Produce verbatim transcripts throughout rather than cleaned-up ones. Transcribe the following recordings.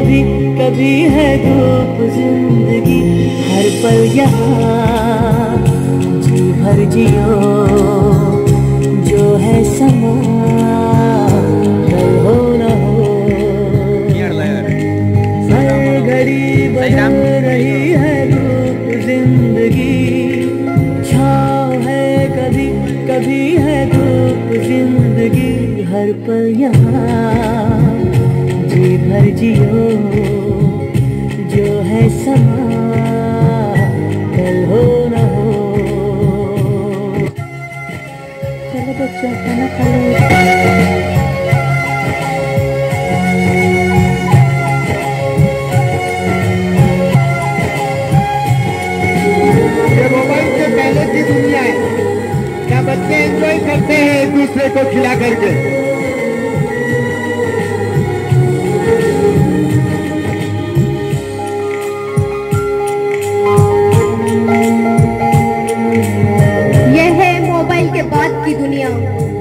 कभी कभी है धूप जिंदगी, हर पल यहाँ जी भर जियो, जो है समा कल हो न हो। हर घड़ी बदल रही है धूप जिंदगी, छाँव है कभी कभी है धूप जिंदगी, हर पल यहाँ जी भर जियो, जो है समा कल हो न हो। चलो बच्चों खाना खा लो। पहले की दुनिया है, क्या बच्चे एंजॉय करते हैं एक दूसरे को खिला करके। यह है मोबाइल के बाद की दुनिया।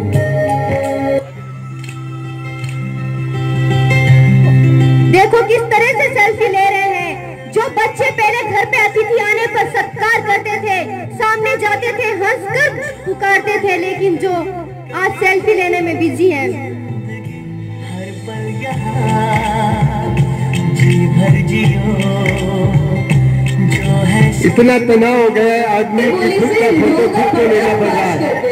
देखो किस तरह से सेल्फी ले रहे हैं। जो बच्चे पहले घर पे अतिथि आने पर सत्कार करते थे, सामने जाते थे, हंसकर पुकारते थे, लेकिन जो आज सेल्फी लेने में बिजी हैं। हर पल यहाँ जी भर जियो, जो है इतना तनाव हो गया है आदमी की खुद का फोटो खुद को लेना पड़ रहा है।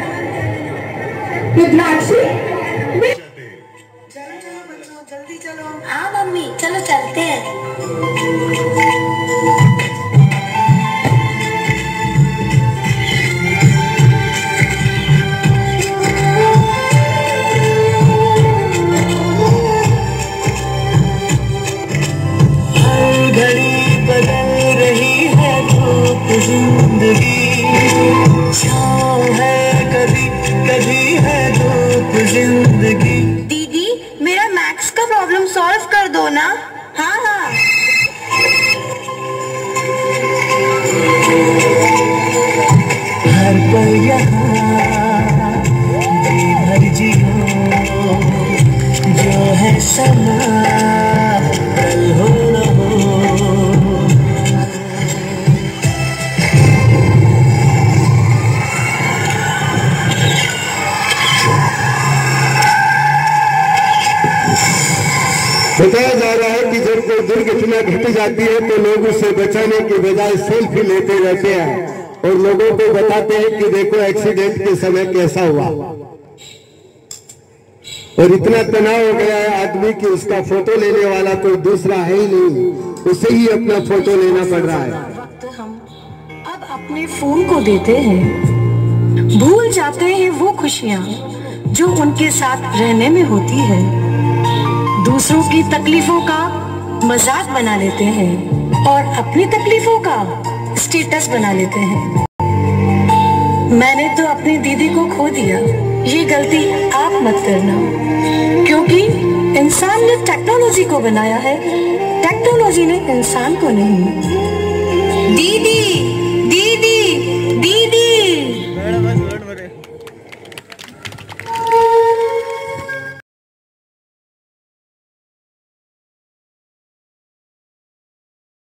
चलो चलो बच्चों जल्दी चलो। हाँ मम्मी चलो चलते हैं। जिंदगी, छाँव है कभी कभी है धूप जिंदगी। दीदी मेरा मैथ्स का प्रॉब्लम सॉल्व कर दो ना। हाँ हाँ हर पल यहाँ जी भर जियो, जो है समा कल हो न हो। बताया जा रहा है कि जब कोई दुर्घटना घट जाती है तो लोग उससे बचाने की बजाय सेल्फी लेते रहते हैं और लोगों को बताते हैं कि देखो एक्सीडेंट के समय कैसा हुआ। और इतना तनाव हो गया है आदमी कि उसका फोटो लेने वाला कोई दूसरा है ही नहीं, उसे ही अपना फोटो लेना पड़ रहा है। वक्त हम अब अपने फोन को देते हैं, भूल जाते हैं वो खुशियाँ जो उनके साथ रहने में होती है। दूसरों की तकलीफों का मजाक बना लेते हैं और अपनी तकलीफों का स्टेटस बना लेते हैं। मैंने तो अपनी दीदी को खो दिया, ये गलती आप मत करना, क्योंकि इंसान ने टेक्नोलॉजी को बनाया है, टेक्नोलॉजी ने इंसान को नहीं।